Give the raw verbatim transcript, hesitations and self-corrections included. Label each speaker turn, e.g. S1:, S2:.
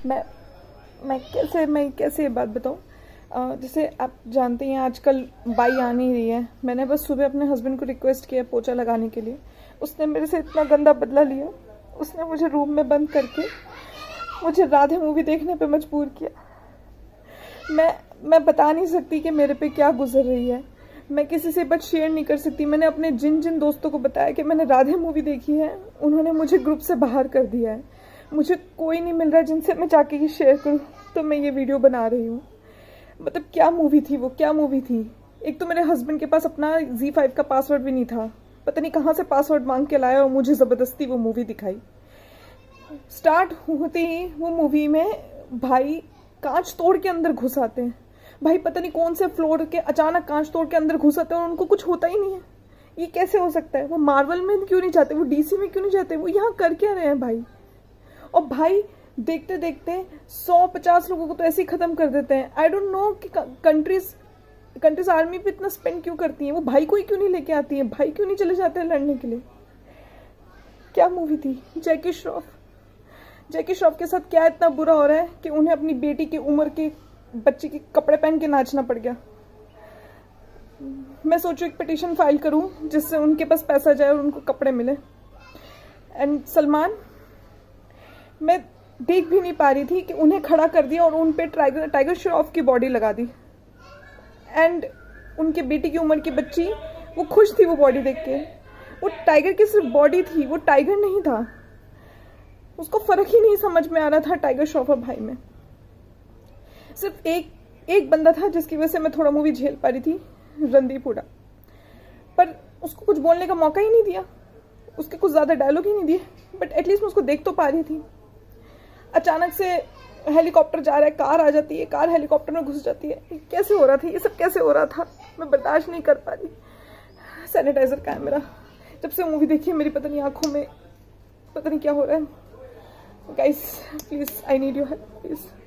S1: मैं मैं कैसे मैं कैसे ये बात बताऊँ। जैसे आप जानते हैं आजकल बाई आ नहीं रही है। मैंने बस सुबह अपने हस्बैंड को रिक्वेस्ट किया पोछा लगाने के लिए, उसने मेरे से इतना गंदा बदला लिया। उसने मुझे रूम में बंद करके मुझे राधे मूवी देखने पे मजबूर किया। मैं मैं बता नहीं सकती कि मेरे पे क्या गुजर रही है। मैं किसी से बस शेयर नहीं कर सकती। मैंने अपने जिन जिन दोस्तों को बताया कि मैंने राधे मूवी देखी है, उन्होंने मुझे ग्रुप से बाहर कर दिया है। मुझे कोई नहीं मिल रहा जिनसे मैं जाके ये शेयर करूँ, तो मैं ये वीडियो बना रही हूँ। मतलब क्या मूवी थी वो, क्या मूवी थी। एक तो मेरे हस्बैंड के पास अपना ज़ी फाइव का पासवर्ड भी नहीं था, पता नहीं कहाँ से पासवर्ड मांग के लाया और मुझे ज़बरदस्ती वो मूवी दिखाई। स्टार्ट होते ही वो मूवी में भाई कांच तोड़ के अंदर घुस आते हैं। भाई पता नहीं कौन से फ्लोर के अचानक कांच तोड़ के अंदर घुस आते हैं और उनको कुछ होता ही नहीं है। ये कैसे हो सकता है। वो मार्वल में क्यों नहीं जाते, वो डीसी में क्यों नहीं जाते, वो यहाँ कर क्या रहे हैं भाई। और भाई देखते देखते सौ पचास लोगों को तो ऐसे ही खत्म कर देते हैं। आई डोंट नो कि कंट्रीज कंट्रीज आर्मी पे इतना स्पेंड क्यों करती हैं। वो भाई को ही क्यों नहीं लेके आती है, भाई क्यों नहीं चले जाते हैं लड़ने के लिए। क्या मूवी थी। जैकी श्रॉफ जैकी श्रॉफ के साथ क्या इतना बुरा हो रहा है कि उन्हें अपनी बेटी की उम्र के बच्चे के कपड़े पहन के नाचना पड़ गया। मैं सोचूं एक पिटीशन फाइल करूं जिससे उनके पास पैसा जाए और उनको कपड़े मिले। एंड सलमान, मैं देख भी नहीं पा रही थी कि उन्हें खड़ा कर दिया और उन पे टाइगर टाइगर श्रॉफ की बॉडी लगा दी। एंड उनके बेटी की उम्र की बच्ची वो खुश थी वो बॉडी देख के। वो टाइगर की सिर्फ बॉडी थी, वो टाइगर नहीं था। उसको फर्क ही नहीं समझ में आ रहा था टाइगर श्रॉफ और भाई में। सिर्फ एक एक बंदा था जिसकी वजह से मैं थोड़ा मूवी झेल पा रही थी, रणदीप हुडा, पर उसको कुछ बोलने का मौका ही नहीं दिया, उसके कुछ ज्यादा डायलॉग ही नहीं दिए, बट एटलीस्ट मैं उसको देख तो पा रही थी। अचानक से हेलीकॉप्टर जा रहा है, कार आ जाती है, कार हेलीकॉप्टर में घुस जाती है। कैसे हो रहा था ये सब, कैसे हो रहा था, मैं बर्दाश्त नहीं कर पा रही। सैनिटाइजर का है मेरा, जब से मूवी देखी है मेरी पता नहीं आंखों में पता नहीं क्या हो रहा है। Guys please I need your help please.